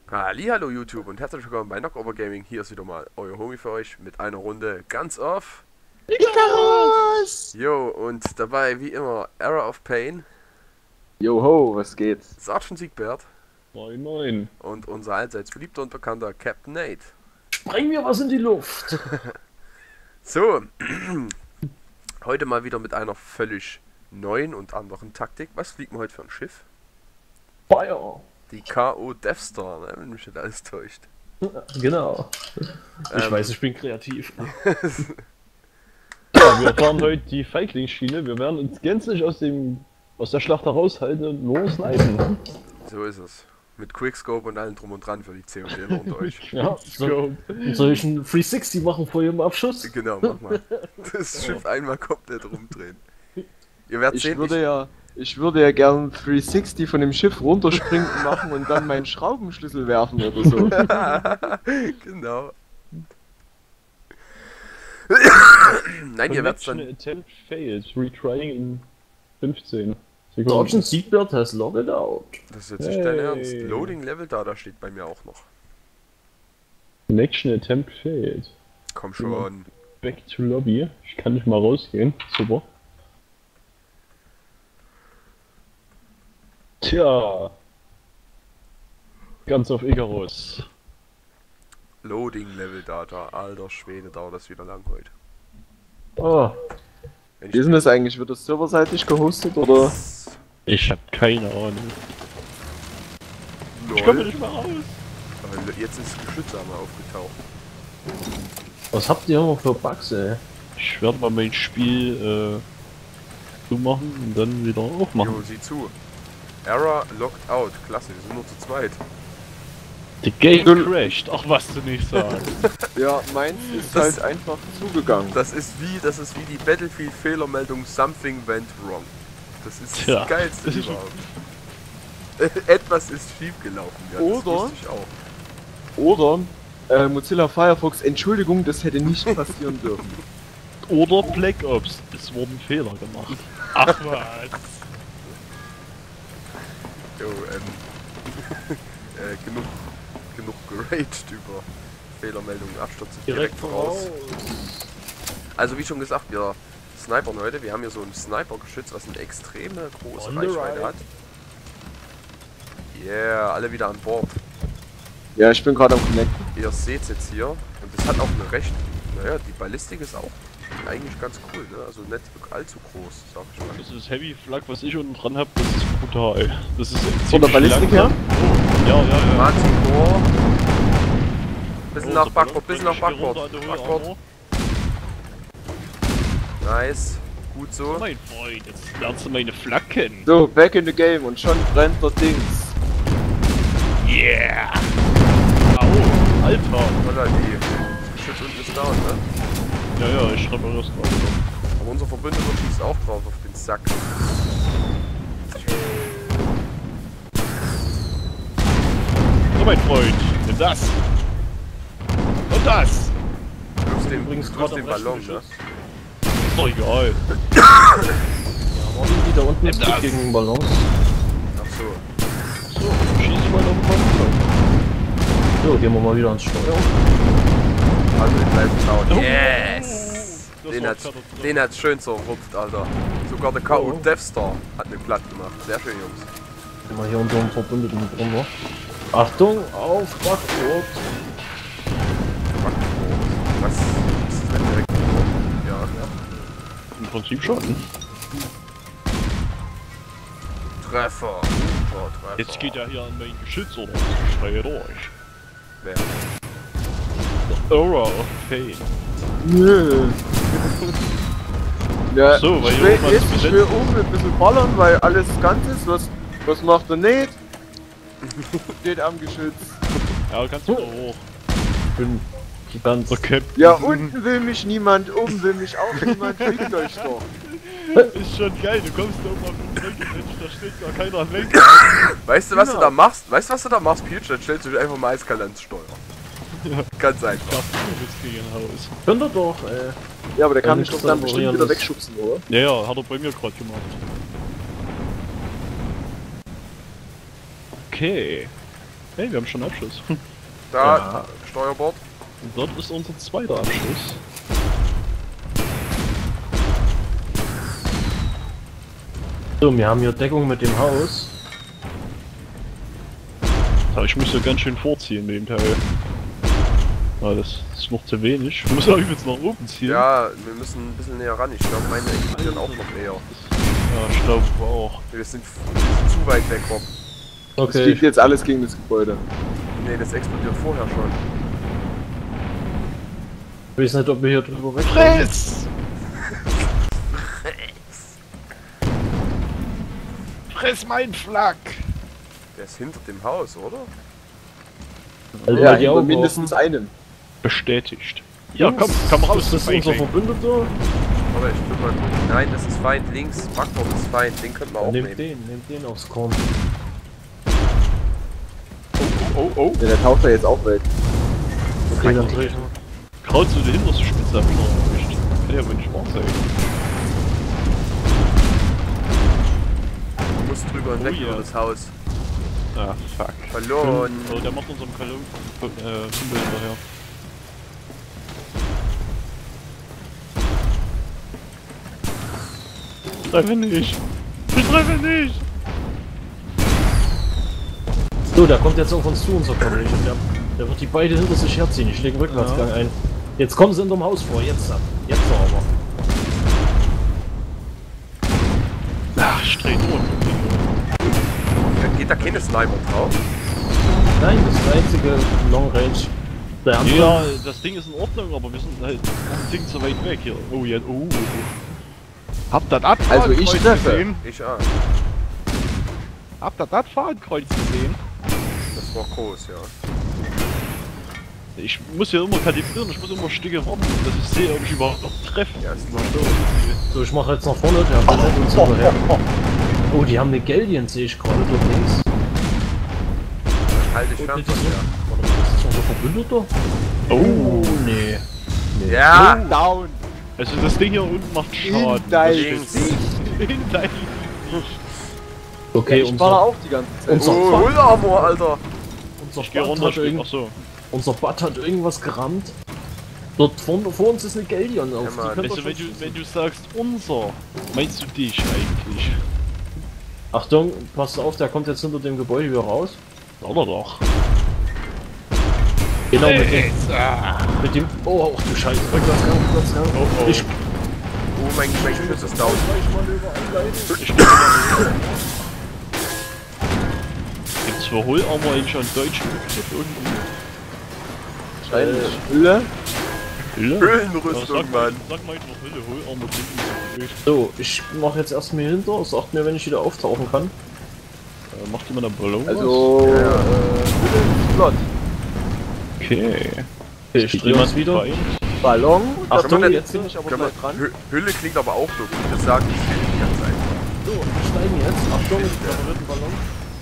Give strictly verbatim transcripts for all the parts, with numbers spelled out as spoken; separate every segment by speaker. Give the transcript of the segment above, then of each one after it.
Speaker 1: Hallihallo YouTube und herzlich willkommen bei Knockover Gaming. Hier ist wieder mal euer Homie für euch mit einer Runde ganz auf
Speaker 2: Icarus!
Speaker 1: Jo, und dabei wie immer Era of Pain,
Speaker 2: Joho, was geht?
Speaker 1: Sergeant Siegbert
Speaker 3: Moin moin.
Speaker 1: und unser allseits beliebter und bekannter Captain Nate.
Speaker 3: Spreng mir was in die Luft!
Speaker 1: So, heute mal wieder mit einer völlig neuen und anderen Taktik. Was fliegt man heute für ein Schiff?
Speaker 3: Feuer!
Speaker 1: Die K O Death Star, ne, wenn mich nicht alles täuscht.
Speaker 3: Genau. Ich
Speaker 1: Ähm.
Speaker 3: weiß, ich bin kreativ. Ja, wir fahren heute die Feiglingsschiene. Wir werden uns gänzlich aus dem aus der Schlacht heraushalten und nur snipen.
Speaker 1: So ist es. Mit Quickscope und allem drum und dran für die C und D unter euch.
Speaker 3: Ja, so, soll ich einen dreihundertsechzig machen vor jedem Abschuss?
Speaker 1: Genau, mach mal. Das Schiff einmal komplett rumdrehen. Ihr werdet
Speaker 2: Ich
Speaker 1: sehen,
Speaker 2: würde ja, ich würde ja gern dreihundertsechzig von dem Schiff runterspringen machen und dann meinen Schraubenschlüssel werfen oder so.
Speaker 1: Genau. Nein, ihr werdet
Speaker 3: Connection
Speaker 1: dann.
Speaker 3: attempt failed. Retrying in fünfzehn Sekunden.
Speaker 4: Sergeant Siegbert has logged out.
Speaker 1: Das ist jetzt nicht dein
Speaker 3: Hey.
Speaker 1: Ernst. Loading Level da, da steht bei mir auch noch.
Speaker 3: Connection attempt failed.
Speaker 1: Komm schon.
Speaker 3: Back to Lobby. Ich kann nicht mal rausgehen. Super. Tja. Ganz auf Icarus.
Speaker 1: Loading Level Data. Alter Schwede, dauert das wieder lang heute.
Speaker 3: Oh,
Speaker 1: Wenn
Speaker 2: Wie ist denn das eigentlich? Wird das serverseitig gehostet oder?
Speaker 3: ich hab keine Ahnung.
Speaker 1: Lol.
Speaker 3: Ich komme nicht mehr raus.
Speaker 1: Aber jetzt ist das Geschütz einmal aufgetaucht.
Speaker 4: Was habt ihr immer für Bugs, ey?
Speaker 3: Ich werde mal mein Spiel äh, zumachen und dann wieder aufmachen.
Speaker 1: Jo, sieh zu. Error locked out. Klasse, wir sind nur zu zweit.
Speaker 3: The Game
Speaker 2: Du-
Speaker 3: crashed. Ach, was du nicht sagst.
Speaker 2: Ja, meins ist
Speaker 1: Das-
Speaker 2: halt einfach zugegangen.
Speaker 1: Das ist wie, das ist wie die Battlefield Fehlermeldung Something went wrong. Das ist das
Speaker 3: Tja,
Speaker 1: geilste
Speaker 3: das ist-
Speaker 1: überhaupt. Etwas ist schiefgelaufen. Ja, das
Speaker 2: Oder?
Speaker 1: wusste ich auch.
Speaker 2: Oder äh, Mozilla Firefox, Entschuldigung, das hätte nicht passieren dürfen.
Speaker 3: Oder Black Ops. Es wurden Fehler gemacht. Ach was.
Speaker 1: Jo, ähm. äh, genug, genug geraged über Fehlermeldungen, Abstürze direkt, voraus. Also wie schon gesagt, wir snipern heute. Wir haben hier so ein Sniper-Geschütz, was eine extreme große
Speaker 3: On the
Speaker 1: Reichweite
Speaker 3: right.
Speaker 1: hat. Yeah, alle wieder an Bord.
Speaker 2: Ja, ich bin gerade am Connecten.
Speaker 1: Ihr seht jetzt hier, und es hat auch eine recht, naja, die Ballistik ist auch eigentlich ganz cool, ne? Also nicht allzu groß, sag ich mal.
Speaker 3: Das ist Heavy Flak, was ich unten dran hab, das ist brutal. Das ist
Speaker 2: Von der Ballistik her?
Speaker 3: Ja, ja, ja.
Speaker 1: Manticore. Bisschen
Speaker 3: Oh,
Speaker 1: nach
Speaker 3: der
Speaker 1: Backbord,
Speaker 3: Ballon
Speaker 1: bisschen nach
Speaker 3: fliegt hier
Speaker 1: Backbord.
Speaker 3: runter an der Höhe,
Speaker 1: Backbord.
Speaker 3: Armor.
Speaker 1: Nice. Gut so.
Speaker 3: Mein Freund, jetzt lernst du meine Flaggen.
Speaker 2: So, back in the game und schon brennt der Dings.
Speaker 3: Yeah! Au, Alter!
Speaker 1: Oder die. Das Geschütz unten ist down, ne?
Speaker 3: Ja, ja, ich schreibe mal das gerade.
Speaker 1: Aber unser Verbündeter schießt auch drauf auf den Sack.
Speaker 3: So, mein Freund, nimm das! Und das!
Speaker 1: Du wirfst den,
Speaker 4: Übrigens
Speaker 1: du wirfst
Speaker 4: gerade
Speaker 1: den
Speaker 4: am rechten
Speaker 1: Ballon, ne?
Speaker 4: Geschütz.
Speaker 3: Ist doch egal.
Speaker 4: War irgendwie da unten
Speaker 3: Nimm
Speaker 4: ist
Speaker 3: das.
Speaker 4: gegen den Ballons.
Speaker 1: Ach so.
Speaker 3: So, schieß mal auf den Ballon.
Speaker 4: So, gehen wir mal wieder ans Steuer.
Speaker 1: Also den bleibt down.
Speaker 3: Oh.
Speaker 1: Yes!
Speaker 3: Das
Speaker 1: Den
Speaker 3: war
Speaker 1: hat's,
Speaker 3: Katastrophe.
Speaker 1: den hat's schön zerrupft, Alter. Sogar der K O
Speaker 4: Oh.
Speaker 1: Death Star hat eine platt gemacht. Sehr schön, Jungs.
Speaker 4: Gehen wir hier unserem Verbündeten drin, wa? Achtung, auf Backbord!
Speaker 1: Was? Ist das denn direkt? Ja, ja.
Speaker 3: Im Prinzip schon.
Speaker 1: Treffer. Super Treffer.
Speaker 3: Jetzt geht er hier an mein Geschütz, oder? Ich schreie durch.
Speaker 1: Wer?
Speaker 3: Aura of Pain.
Speaker 2: Nö. Ja,
Speaker 3: So, weil
Speaker 2: ich
Speaker 3: hier
Speaker 2: will,
Speaker 3: oben was
Speaker 2: jetzt, ich
Speaker 3: besetzt
Speaker 2: will
Speaker 3: ist.
Speaker 2: oben ein bisschen ballern, weil alles ganz ist. Was, was macht der Nate? Steht am Geschütz.
Speaker 3: Ja, kannst du wieder hoch.
Speaker 4: Ich bin ganz.
Speaker 3: Der Cap
Speaker 2: Ja, unten will mich niemand, oben will mich auch niemand. Fliegt euch doch.
Speaker 3: ist schon geil. Du kommst da oben auf den Lenker, Mensch, da steht gar keiner am Lenker.
Speaker 1: Weißt du, was
Speaker 2: Genau.
Speaker 1: du da machst? Weißt du, was du da machst, Peach? Dann stellst du dich einfach mal eiskalt ans Steuer. Ganz einfach.
Speaker 3: Das ist gegen ein Haus.
Speaker 4: Könnt ihr doch, ey.
Speaker 2: Ja, aber der kann
Speaker 4: Ja,
Speaker 2: mich
Speaker 4: nicht
Speaker 2: doch dann bestimmt
Speaker 4: separieren,
Speaker 2: wieder
Speaker 4: das-
Speaker 2: wegschubsen, oder?
Speaker 3: Ja, ja, hat er bei mir gerade gemacht. Okay. Hey, wir haben schon Abschluss.
Speaker 1: Da,
Speaker 3: Ja.
Speaker 1: Steuerbord.
Speaker 3: Und dort ist unser zweiter Abschluss.
Speaker 4: So, wir haben hier Deckung mit dem Haus.
Speaker 3: Ja, ich muss ja ganz schön vorziehen mit dem Teil. Ja, das ist noch zu wenig. Ich muss auch jetzt nach oben ziehen.
Speaker 1: Ja, wir müssen ein bisschen näher ran. Ich glaube, meine explodieren auch noch näher.
Speaker 3: Ja, ich glaube auch.
Speaker 1: Wir sind, wir sind zu weit weg, Rob.
Speaker 2: Das
Speaker 4: Okay.
Speaker 2: fliegt jetzt alles gegen das Gebäude.
Speaker 1: Nee, das explodiert vorher schon.
Speaker 4: Ich weiß nicht, ob wir hier drüber wegkommen.
Speaker 3: Fress! Fress mein Flak!
Speaker 1: Der ist hinter dem Haus, oder?
Speaker 4: Also
Speaker 2: Ja,
Speaker 4: die
Speaker 2: hinter
Speaker 4: Augen
Speaker 2: mindestens einen.
Speaker 3: Bestätigt. Ja,
Speaker 4: Jungs,
Speaker 3: komm, komm raus,
Speaker 4: ist das unser
Speaker 3: Feigling.
Speaker 4: Verbündeter?
Speaker 1: Aber ich will mal gucken. Nein, das ist Feind. Links, Backbord ist Feind. Den könnten wir auch
Speaker 4: Nehmt
Speaker 1: nehmen.
Speaker 4: den, nehmt den aufs Korn.
Speaker 3: Oh, oh.
Speaker 2: Ja, der taucht da jetzt auch weg.
Speaker 4: Okay, dann dreh ich mal.
Speaker 3: Kraut so die hinterste Spitze hab ich noch erwischt. Kann ja wohl nicht wahr sein.
Speaker 1: Du musst drüber hinweg
Speaker 3: Oh,
Speaker 1: über
Speaker 3: ja.
Speaker 1: das Haus.
Speaker 3: Ah, fuck.
Speaker 1: Verloren.
Speaker 3: Oh, der macht unseren Kalon äh, Kumpel hinterher. Ich treffe nicht! Ich treffe nicht!
Speaker 4: So, der kommt jetzt auf uns zu, unser Kollege. Der, der wird die beide hinter sich herziehen. Ich lege einen Rückwärtsgang
Speaker 3: Ja.
Speaker 4: ein. Jetzt kommen sie hinterm Haus vor, jetzt. Jetzt aber.
Speaker 3: Ach, ich dreh nur.
Speaker 1: Ja, geht da keine Sniper drauf?
Speaker 4: Nein, das ist der einzige Long Range. Der andere.
Speaker 3: Ja, das Ding ist in Ordnung, aber wir sind halt ein Ding zu weit weg hier. Oh, jetzt, oh. Habt ihr das
Speaker 2: Also ich
Speaker 3: Fadenkreuz
Speaker 2: treffe.
Speaker 3: gesehen?
Speaker 1: Ich auch.
Speaker 3: Habt ihr das Fadenkreuz gesehen?
Speaker 1: Das war groß, ja.
Speaker 3: Ich muss ja immer kalibrieren, ich muss immer Stücke warten, dass ich sehe, ob ich überhaupt noch treffe.
Speaker 1: Ja, ist
Speaker 3: Na,
Speaker 1: nicht
Speaker 3: so.
Speaker 4: So, ich mache jetzt nach vorne, der blendet uns hinterher. Oh, die haben eine Galleon, sehe ich gerade dort links.
Speaker 1: Halte ich
Speaker 4: Und
Speaker 1: fern
Speaker 4: das
Speaker 1: von
Speaker 4: ist
Speaker 1: dir.
Speaker 4: noch- Warte mal, ist das unser Verbündeter?
Speaker 3: Oh,
Speaker 4: nee. nee.
Speaker 1: Ja!
Speaker 2: Down!
Speaker 3: also das Ding hier unten macht Schaden.
Speaker 2: In dein
Speaker 1: Links.
Speaker 3: In dein
Speaker 4: Okay,
Speaker 2: Ich war da
Speaker 4: unser,
Speaker 2: auch die ganze Zeit.
Speaker 4: unser,
Speaker 1: Oh,
Speaker 4: Bud,
Speaker 1: Hullarmor, Alter!
Speaker 4: unser,
Speaker 3: Ich geh
Speaker 4: Bud
Speaker 3: runter,
Speaker 4: hat
Speaker 3: spiel.
Speaker 4: irgend,
Speaker 3: Achso.
Speaker 4: unser Bud hat irgendwas gerammt. Dort vor, vor uns ist eine Galleon auf.
Speaker 1: Ja, Mann.
Speaker 4: die können
Speaker 3: Weißt
Speaker 4: wir
Speaker 3: du, wenn du,
Speaker 4: schon
Speaker 3: wenn du sagst unser, meinst du dich eigentlich?
Speaker 4: Achtung, passt auf, der kommt jetzt hinter dem Gebäude wieder raus.
Speaker 3: Oder doch?
Speaker 4: Genau, mit dem,
Speaker 3: Hey, ah.
Speaker 4: mit dem... Oh, ach du Scheiße, Rückwärtsgang, Rückwärtsgang.
Speaker 3: Oh, oh.
Speaker 4: Ich
Speaker 1: Oh, mein, mein Schuss ist down.
Speaker 3: Ich Gibt's für Hullarmor eigentlich schon deutschen Begriff irgendwie?
Speaker 2: Wahrscheinlich. Hülle?
Speaker 3: Hülle? Ja,
Speaker 1: Hüllenrüstung,
Speaker 3: sag mal,
Speaker 1: Mann.
Speaker 3: sag mal einfach Hülle, Hullarmor klingt nicht so blöd.
Speaker 4: So, ich mach jetzt erstmal hier hinter, sagt mir, wenn ich wieder auftauchen kann.
Speaker 3: Äh, macht jemand einen Ballon?
Speaker 2: Also,
Speaker 1: Ja.
Speaker 2: äh, Hülle ist flott.
Speaker 3: was? Okay.
Speaker 4: Okay, ich drehe uns wieder.
Speaker 3: Feind?
Speaker 2: Ballon.
Speaker 4: Achtung,
Speaker 1: Können wir
Speaker 4: jetzt bin ich aber
Speaker 1: Können wir,
Speaker 4: gleich dran.
Speaker 1: Hü- Hülle klingt aber auch so gut. Das sagen die Szenen die ganze Zeit.
Speaker 4: So, wir steigen jetzt. Achtung, da wird ein Ballon.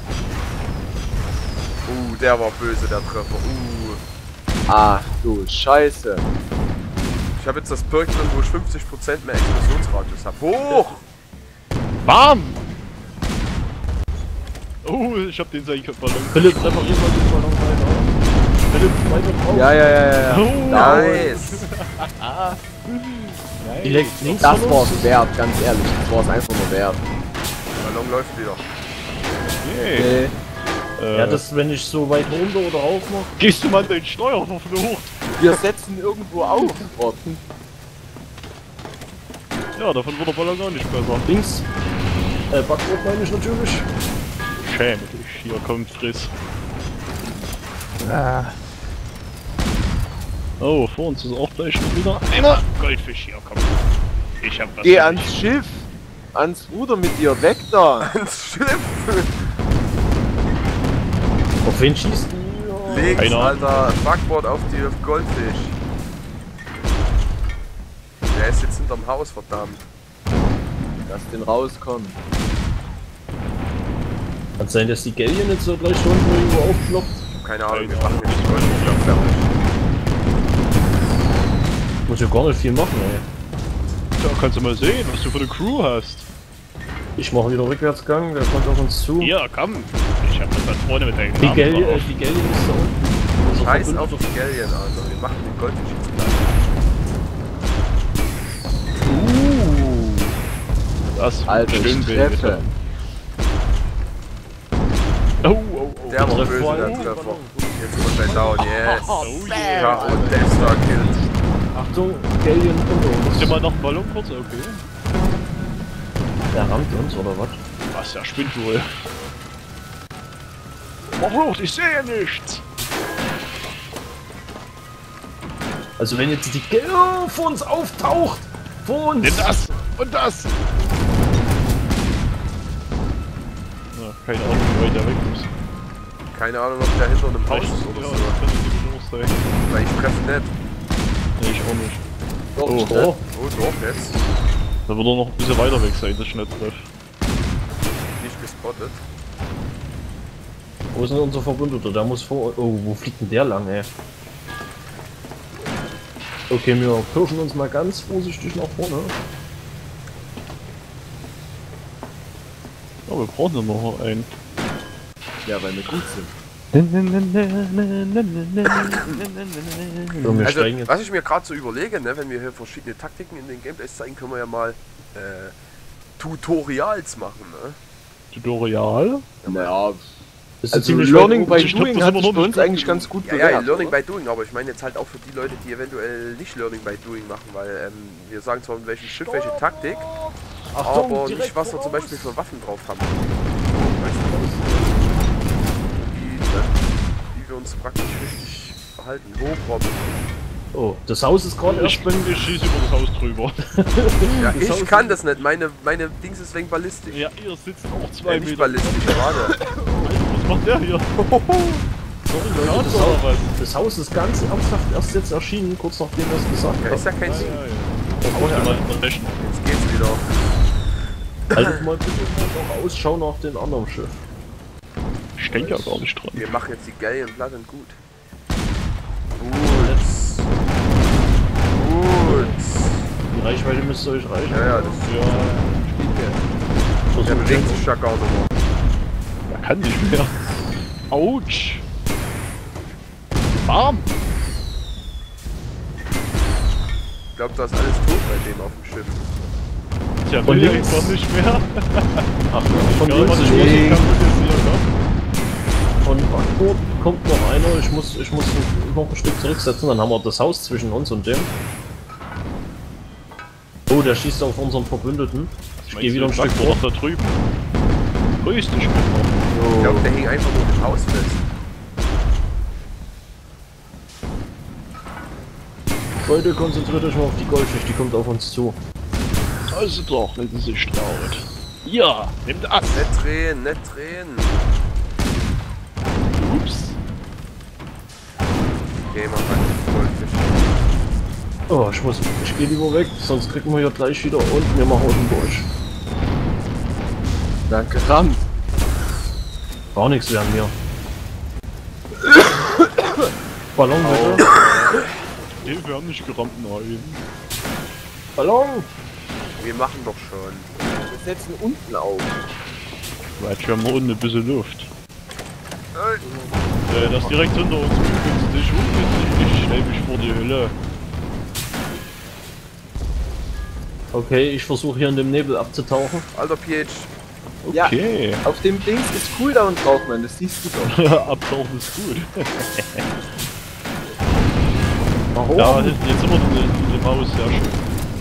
Speaker 1: Uh, der war böse, der Treffer. Uh.
Speaker 2: Ach du Scheiße.
Speaker 1: Ich habe jetzt das Perk drin, wo ich fünfzig Prozent mehr Explosionsradius habe. Hoch!
Speaker 3: Bam! Oh, ich hab den sein Ballon.
Speaker 4: Philipp, reparier mal den Ballon weiter. Philipp, weiter drauf.
Speaker 2: Ja, ja, ja, ja.
Speaker 3: Oh,
Speaker 1: Nice!
Speaker 4: Die legt links
Speaker 2: Das
Speaker 4: von
Speaker 2: war's
Speaker 4: uns.
Speaker 2: wert, ganz ehrlich. Das war's einfach nur wert.
Speaker 1: Der Ballon läuft wieder.
Speaker 3: Okay.
Speaker 2: Nee.
Speaker 3: Äh,
Speaker 4: Ja, das, wenn ich so weit runter oder rauf mache.
Speaker 3: Gehst du mal deinen Steuer verflucht?
Speaker 2: Wir setzen irgendwo auf. Orten.
Speaker 3: Ja, davon wird der Ballon auch nicht besser.
Speaker 4: Links. Äh, Backbrot meine ich natürlich.
Speaker 3: Schäme dich, hier kommt Friss. Oh, vor uns ist auch gleich schon wieder einer Goldfisch hier, komm. Ich hab was.
Speaker 2: Geh
Speaker 3: für
Speaker 2: ans
Speaker 3: dich.
Speaker 2: Schiff. Ans Ruder mit dir. Weg da.
Speaker 1: Ans Schiff!
Speaker 4: Auf wen schießt du? Ja.
Speaker 1: Links,
Speaker 3: Keine Ahnung.
Speaker 1: Alter. Backboard auf die Goldfisch. Der ist jetzt hinterm Haus, verdammt.
Speaker 2: Lass den rauskommen.
Speaker 4: Kann sein, dass die Galleon jetzt so gleich schon irgendwo aufploppt.
Speaker 1: Keine Ahnung, wir machen jetzt die Goldfisch fertig.
Speaker 4: Muss ja gar nicht viel machen, ey.
Speaker 3: Ja, kannst du mal sehen, was du für eine Crew hast.
Speaker 4: Ich mache wieder Rückwärtsgang, der kommt auf uns zu.
Speaker 3: Ja, komm. Ich
Speaker 5: Ich hab eine Patrone mit deinem
Speaker 4: Die
Speaker 5: Namen
Speaker 4: Gel
Speaker 5: drauf.
Speaker 4: äh, die Gallion ist da unten. Unser
Speaker 1: Scheiß
Speaker 4: Verbündeter-
Speaker 1: auf die Galleon, Alter. Wir machen den Goldfisch jetzt gleich.
Speaker 5: Das
Speaker 2: Alter, ich
Speaker 5: schön
Speaker 2: treffe.
Speaker 5: Oh, oh, oh.
Speaker 1: Der war
Speaker 4: Treffer.
Speaker 1: böse, der
Speaker 4: Oh,
Speaker 1: Treffer. Jetzt sind wir gleich down, yes.
Speaker 5: Oh
Speaker 1: Ja,
Speaker 5: yeah.
Speaker 1: und Death Star killt.
Speaker 4: Achtung, Gallion unter uns.
Speaker 5: Ist immer noch ein Ballon kurz? Okay.
Speaker 4: Der rammt uns, oder was?
Speaker 5: Was, der spinnt wohl. Mach hoch, ich sehe nichts.
Speaker 4: Also wenn jetzt die Gallion vor uns auftaucht! Vor uns!
Speaker 5: Nimm das und das. Ja, keine Ahnung, wie weit der weg ist.
Speaker 1: Keine Ahnung, ob der hinter einem Haus
Speaker 5: Rechts,
Speaker 1: ist
Speaker 5: ja,
Speaker 1: oder
Speaker 5: das
Speaker 1: so.
Speaker 5: kann natürlich auch sein.
Speaker 1: Weil ich treffe nicht.
Speaker 5: Nee, ich auch nicht.
Speaker 2: Doch,
Speaker 5: Oh,
Speaker 1: Oh, doch, jetzt.
Speaker 5: da wird er noch ein bisschen weiter weg sein, dass ich nicht treffe.
Speaker 1: Nicht gespottet.
Speaker 4: Wo ist denn unser Verbündeter? Der muss vor... Oh, wo fliegt denn der lang, ey? Okay, wir pirschen uns mal ganz vorsichtig nach vorne.
Speaker 5: Ja, wir brauchen ja noch einen.
Speaker 2: Ja, weil wir gut sind.
Speaker 4: So, wir
Speaker 1: Also,
Speaker 4: steigen jetzt.
Speaker 1: was ich mir gerade so überlege, ne, wenn wir hier verschiedene Taktiken in den Gameplays zeigen, können wir ja mal äh, Tutorials machen, ne?
Speaker 5: Tutorial?
Speaker 2: Naja,
Speaker 4: Das ist
Speaker 2: also
Speaker 4: ziemlich
Speaker 2: Learning
Speaker 4: weit
Speaker 2: by
Speaker 5: Ich glaub,
Speaker 2: Doing
Speaker 5: das
Speaker 2: hat
Speaker 5: sind
Speaker 2: sich
Speaker 5: wir
Speaker 2: bei
Speaker 5: noch
Speaker 2: uns
Speaker 5: nicht
Speaker 2: eigentlich ganz gut
Speaker 1: Ja, ja,
Speaker 2: bewährt.
Speaker 1: Learning
Speaker 2: oder?
Speaker 1: by Doing, aber ich meine jetzt halt auch für die Leute, die eventuell nicht Learning by Doing machen, weil ähm, wir sagen zwar in welchem Schiff welche Taktik, aber nicht was wir zum Beispiel für Waffen drauf haben. Weißt du, wie, ne, wie wir uns praktisch richtig verhalten. Hochrobben.
Speaker 4: Oh, das Haus ist gerade erst...
Speaker 5: Ich bin, ich schieße über das Haus drüber.
Speaker 1: Ja,
Speaker 4: Das
Speaker 1: ich
Speaker 4: Haus
Speaker 1: kann das nicht. Meine, meine Dings ist wegen ballistisch.
Speaker 5: Ja, ihr sitzt auch zwei
Speaker 1: Äh, nicht
Speaker 5: Meter.
Speaker 1: ballistisch, gerade.
Speaker 5: Was macht der hier?
Speaker 4: Sorry, Leute, das,
Speaker 5: oder
Speaker 4: Haus,
Speaker 5: was?
Speaker 4: das Haus ist ganz ernsthaft erst jetzt erschienen, kurz nachdem wir es gesagt
Speaker 1: Ja, ist
Speaker 4: haben.
Speaker 1: ja kein
Speaker 5: Ja,
Speaker 1: Sinn.
Speaker 5: ja, ja.
Speaker 4: Vorher,
Speaker 5: Kann
Speaker 4: ne?
Speaker 5: man rechnen.
Speaker 1: Jetzt geht's wieder.
Speaker 4: Haltet mal bitte noch Ausschau nach den anderen Schiff.
Speaker 5: Ich denke ja gar nicht dran.
Speaker 1: Wir machen jetzt die Galleon-Platte gut. Gut. Gut.
Speaker 4: Die Reichweite müsste euch reichen.
Speaker 1: Ja, ja, das
Speaker 5: Ja,
Speaker 1: der
Speaker 4: Versucht
Speaker 1: bewegt sich ja gar nicht mehr.
Speaker 5: er kann nicht mehr. Autsch! Bam!
Speaker 1: Ich glaube, da ist alles tot bei dem auf dem Schiff.
Speaker 5: Tja,
Speaker 4: Von
Speaker 5: will ja
Speaker 4: links.
Speaker 5: einfach nicht mehr.
Speaker 4: Ach, von
Speaker 5: Ja,
Speaker 4: links,
Speaker 5: was ich
Speaker 4: ich
Speaker 5: weiß,
Speaker 4: muss,
Speaker 5: kaputt ist hier, ne?
Speaker 4: von Frankfurt kommt noch einer. Ich muss, ich muss noch ein Stück zurücksetzen, dann haben wir das Haus zwischen uns und dem. Oh, der schießt auf unseren Verbündeten. Ich gehe wieder ein Stück vor.
Speaker 5: vor. Da drüben. Grüß dich, Kinder.
Speaker 1: Ich glaube, der hing einfach nur im Haus fest.
Speaker 4: Leute, konzentriert euch mal auf die Goldschicht, die kommt auf uns zu.
Speaker 5: Also doch, wenn sie sich traut. Ja, nimm das.
Speaker 1: Nicht drehen, nicht drehen.
Speaker 5: Ups.
Speaker 1: Okay, mach mal Goldfisch.
Speaker 4: Oh, ich muss, ich gehe lieber weg, sonst kriegen wir hier gleich wieder und wir machen unten durch.
Speaker 2: Danke, Ram.
Speaker 4: Gar nichts werden wir. Ballon bitte.
Speaker 5: Nee, wir haben nicht gerammt, nein.
Speaker 4: Ballon!
Speaker 1: Wir machen doch schon.
Speaker 2: Wir setzen unten auf.
Speaker 5: Weil wir haben nur unten ein bisschen Luft.
Speaker 1: Äh,
Speaker 5: Äh, das direkt hinter uns ungünstig, ungünstig. Ich stell mich vor die Hölle.
Speaker 4: Okay, ich versuche hier in dem Nebel abzutauchen.
Speaker 1: Alter P H.
Speaker 2: Ja,
Speaker 5: Okay.
Speaker 2: auf dem Dings ist Cooldown drauf, Mann. Das siehst du doch.
Speaker 5: Abtauchen ist gut.
Speaker 4: Warum?
Speaker 5: Ja, jetzt sind wir in dem Haus, sehr schön.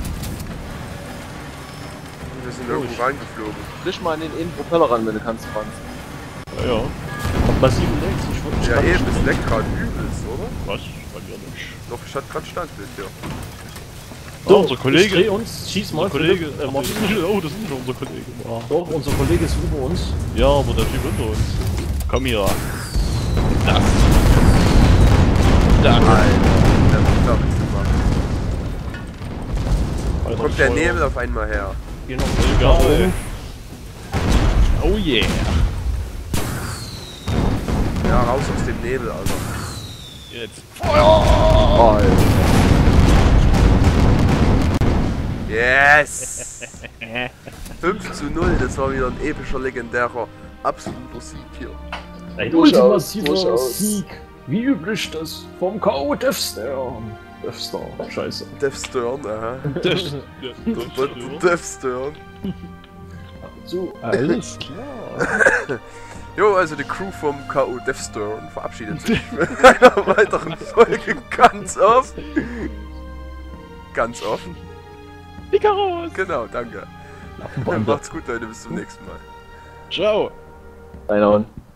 Speaker 1: Wir sind irgendwo reingeflogen.
Speaker 2: Frisch mal an den Innenpropeller ran, wenn du kannst, Franz.
Speaker 5: Ja, ja.
Speaker 4: Massiven Legs, ich wollte
Speaker 1: Ja,
Speaker 4: nicht
Speaker 1: eben, es leckt gerade übelst, oder?
Speaker 5: Was? Bei mir nicht.
Speaker 1: Doch, ich hatte gerade Standbild hier.
Speaker 5: So, unser
Speaker 4: Ich
Speaker 5: Kollege.
Speaker 4: dreh uns, schieß mal.
Speaker 5: Unser Kollege.
Speaker 4: Philipp, äh,
Speaker 5: Ach,
Speaker 4: Martin.
Speaker 5: das ist nicht, oh, das ist nicht unser Kollege. Ja.
Speaker 4: Doch, unser Kollege ist über uns.
Speaker 5: Ja, aber der Typ unter uns. Komm hier. Das. Das.
Speaker 1: Alter, der wird da nichts gemacht.
Speaker 5: Alter,
Speaker 1: Kommt der
Speaker 5: Feuer.
Speaker 1: Nebel auf einmal her.
Speaker 4: Geh noch
Speaker 5: Egal. Oh yeah.
Speaker 1: Ja, raus aus dem Nebel, Alter.
Speaker 5: Jetzt.
Speaker 2: Oh,
Speaker 1: Yes! fünf zu null, das war wieder ein epischer, legendärer, absoluter Sieg hier.
Speaker 4: Ein
Speaker 2: Durchaus,
Speaker 4: ultimativer
Speaker 2: durchaus.
Speaker 4: Sieg. Wie üblich das vom K O Deathstar. Deathstar, scheiße.
Speaker 1: Deathstern, aha.
Speaker 5: Das,
Speaker 1: Deathstern.
Speaker 4: So, alles klar.
Speaker 1: Jo, also die Crew vom K O Deathstern verabschiedet sich mit einer weiteren Folge ganz oft. Ganz offen.
Speaker 5: Icarus!
Speaker 1: Genau, danke.
Speaker 4: Bande.
Speaker 1: Macht's gut, Leute, bis zum nächsten Mal.
Speaker 5: Ciao!
Speaker 2: Reinhauen.